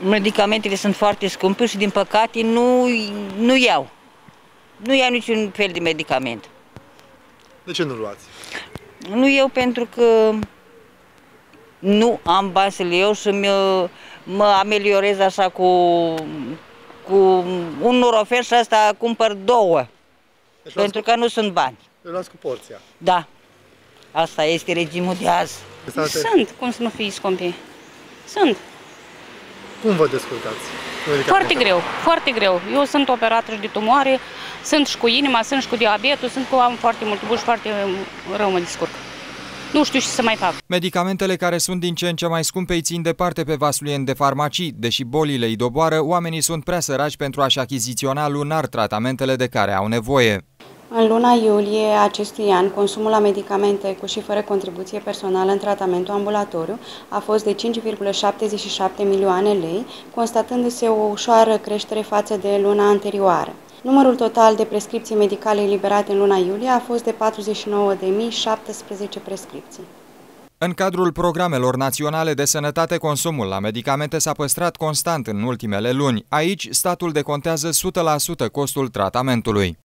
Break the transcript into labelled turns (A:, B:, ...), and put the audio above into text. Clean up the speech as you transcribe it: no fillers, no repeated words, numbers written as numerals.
A: Medicamentele sunt foarte scumpe și din păcate nu iau. Nu iau niciun fel de medicament.
B: De ce nu luați?
A: Nu iau pentru că nu am bani să le iau și mă ameliorez așa cu un Nurofen și asta cumpăr 2. Deci pentru că nu sunt bani.
B: Le luați cu porția.
A: Da. Asta este regimul de azi.
C: Sunt, cum să nu fie scumpi. Sunt.
B: Cum vă descurcați?
C: Foarte greu, foarte greu. Eu sunt operată și de tumoare, sunt și cu inima, sunt și cu diabetul, am foarte multe boli și foarte rău mă descurc. Nu știu ce să mai fac.
D: Medicamentele care sunt din ce în ce mai scumpe îi țin departe pe vasulieni de farmacii. Deși bolile îi doboară, oamenii sunt prea săraci pentru a-și achiziționa lunar tratamentele de care au nevoie.
E: În luna iulie acestui an, consumul la medicamente cu și fără contribuție personală în tratamentul ambulatoriu a fost de 5,77 milioane lei, constatându-se o ușoară creștere față de luna anterioară. Numărul total de prescripții medicale eliberate în luna iulie a fost de 49.017 prescripții.
D: În cadrul programelor naționale de sănătate, consumul la medicamente s-a păstrat constant în ultimele luni. Aici, statul decontează 100% costul tratamentului.